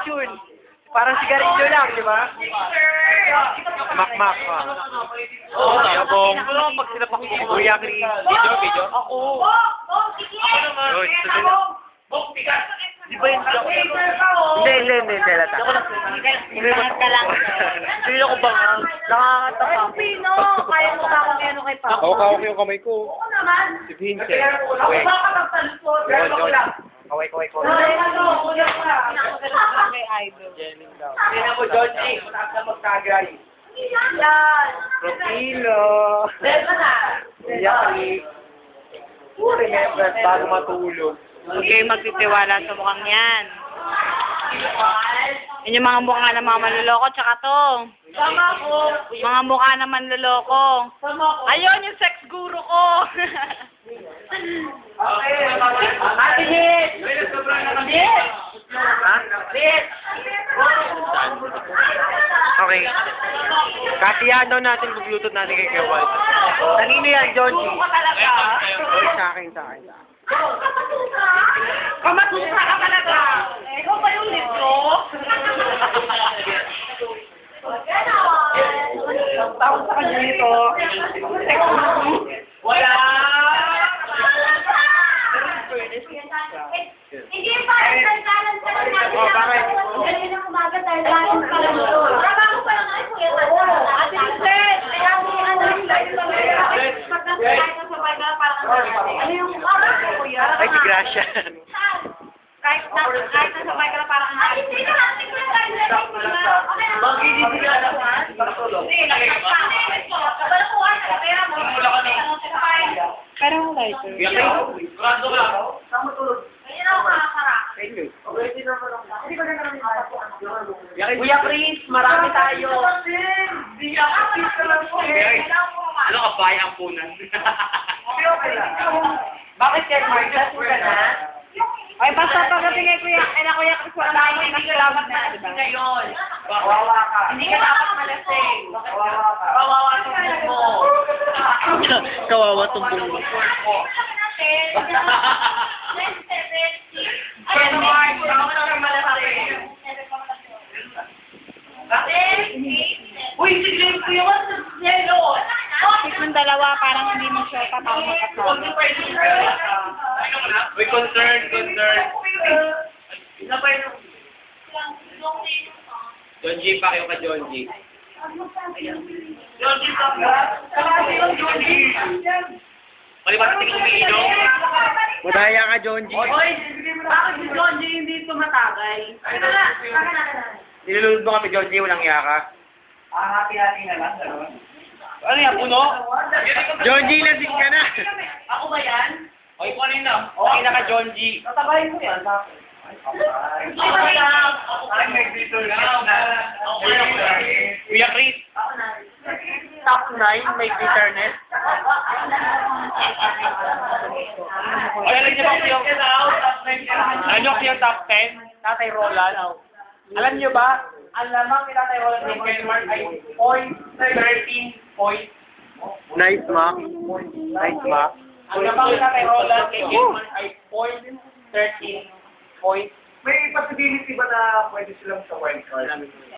yun. Parang sigarilyo lang, di ba? Makmak. Oo, Yabong. pag sinapak mo. Kuya Chris. Video? Ako. Yun, sunod. Di ba yun? Hindi. Lata. Ingat ka lang. Hindi ako bang nakakanta Ay, ka. Pino! Kaya mo ba akong ano kay Pao? Hawak-hawak yung kamay ko. Oo naman. Si Vincent. Ako Wait. ba kapagpalusot? John. Kaway. Ay, ano, kuya ko lang. Pinakasalusan kay Idol. Jenny daw. Tingnan mo, Georgie. Mataas na magtagay. Yan. Propilo. Beba na. Kuya Chris. Remember, bago matulog. Huwag kayo magtitiwala sa mukhang yan. Yan yung mga mukha ng mga manloloko, tsaka to. Sama ko. Mga mukha ng manloloko. Sama ko. Ayun, yung sex guru ko. Okay. Ate Hit. Hit. Ha? Hit. Okay. Katiyahan daw natin pag-bluetooth natin kay Kewal. Kanino yan, Georgie? Oy, sa akin. Kamatusa ka talaga. Ikaw ba yung libro? Tawag sa kanya nito. Wala. Hindi pa, nagkalan ka lang natin. Oh, bakit? Ang galing ng umaga dahil galing ka lang ito. Trabaho pa lang ay kuya. Ate Lizette, kaya mo ano yung dahil sa mga pag nasa sa baga parang ano yung kuya? Ay, si Gracia. Kahit nasa bahay ka na parang ang Ay, hindi naman. Tingnan mo tayo na okay na. Magiging sila naman. Patulog. Hindi, nagkakasin ko. Kabalukuhan ka, pera mo. Pero ang lighter. Grado ka lang. Saan mo tulog? Ganyan ako makakara. Kuya Chris, marami tayo. Ano ka ba? Ang punan. Okay lang. Bakit yan, Mark? Last ka na? Ay, basta pagdating kay Kuya, Kuya Chris, wala na yung nakalawag na, di ba? Ngayon. Kawawa ka. Hindi ka dapat malasing. Kawawa ka. Kawawa tumbong mo. Kawawa tumbong mo. Ayan, Mark. Baka ka naman malasing. Bakit? Uy, si James, kuya, what's the yellow? Yung dalawa, parang hindi mo sure pa paano makasama. Uy, concern. John G, pa kayo ka John G. Georgie, kalahati ng Georgie. Malibat tingin umiinom. Madaya ka John G. Oy, bakit si Georgie hindi tumatagay? Nilulod mo kami John G, walang iya ka. Hati-hati na lang, gano'n. Ano yan, puno? John G, lasing ka na. Ako ba yan? Oy, kung ano yun na? Okay na ka John G. Tatabayin mo yan. Ako lang. Ay, may dito lang. Kuya Chris. Top 9, may bitterness. Ay, alam niyo ba yung... Alam niyo yung top 10? Tatay Roland. Alam niyo ba, ang lamang ni Tatay Roland ng benchmark ay 0.13 point. Nice, Mac. Ang lamang ni Tatay Roland kay benchmark ay 0.13 point. May possibility ba na pwede silang sa wildcard?